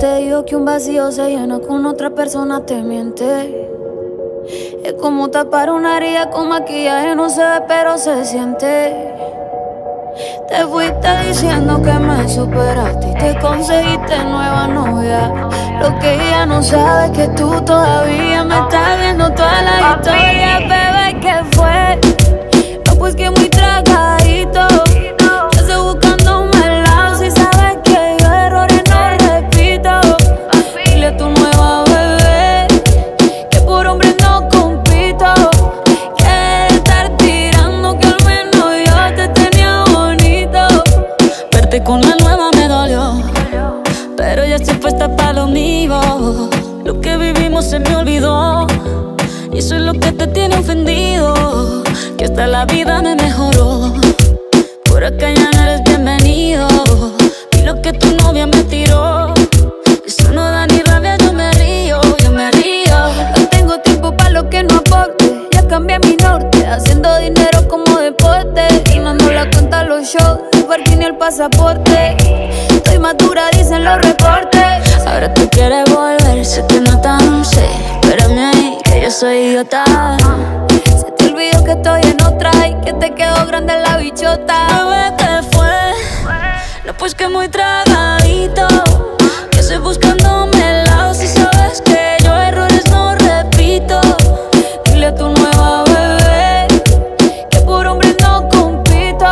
te digo que un vacío se llena con otra persona te miente. Es como tapar una herida con maquillaje, no se ve pero se siente. Te fuiste diciendo que me superaste y te conseguiste nueva novia. Lo que ella no sabe es que tú todavía me estás viendo toda la historia. Bebé, ¿qué fue? No, pues que muy tragadito. Yo estoy buscándome el lado. Si sabes que yo errores no repito. Dile a tu nueva bebé que por hombre no compito. Que estar tirando que al menos yo te tenía bonito. Verte con la nueva me dolió, pero ya estoy puesta para lo mío. Lo que vivimos se me olvidó y eso es lo que te tiene ofendido. Que hasta la vida me mejoró. Por acá ya no eres bienvenido. Y lo que tu novia me tiró, eso no da ni rabia, yo me río, yo me río. No tengo tiempo para lo que no aporte. Ya cambié mi norte, haciendo dinero como deporte. Y no ando la cuenta a los shows, el parking y el pasaporte. Estoy madura, dicen los reportes. Ahora tú quieres volver, sé que no tan sé. Espérame ahí, que yo soy idiota. Se te olvidó que estoy en otra y que te quedó grande la bichota. Bebé, ¿qué fue? No, pues que muy tragadito. Que estoy buscándome el lado. Si sabes que yo errores no repito. Dile a tu nueva bebé que por hombre no compito.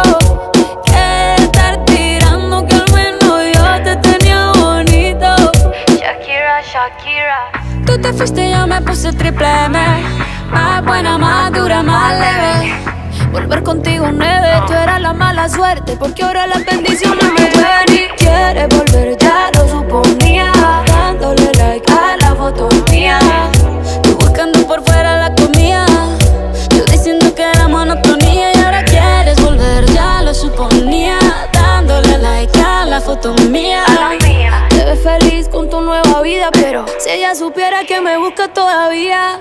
Que estar tirando que al menos yo te tenía bonito. Shakira, Shakira. Tú te fuiste y yo me puse triple M. Más buena, más dura, más leve. Volver contigo nueve, tú eras la mala suerte, porque ahora las bendiciones me ven. Y quieres volver, ya lo suponía. Dándole like a la foto mía. Tú buscando por fuera la comida. Yo diciendo que era monotonía. Y ahora quieres volver, ya lo suponía. Dándole like a la foto mía. Te ves feliz con tu nueva vida, pero si ella supiera que me busca todavía.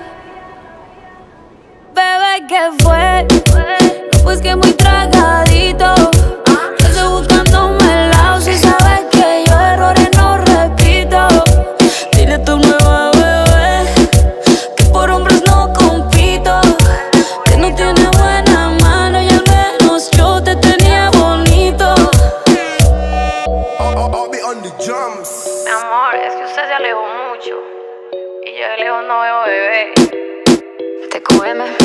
Bebé, ¿qué fue? No, pues que muy tragadito. Yo estoy buscándome el lado. Si sabes que yo errores no repito. Dile a tu nueva bebé que por hombres no compito. Que no tiene buena mano y al menos yo te tenía bonito. Mi amor, es que usted se alejó mucho y yo de lejos no veo bebé. TQM.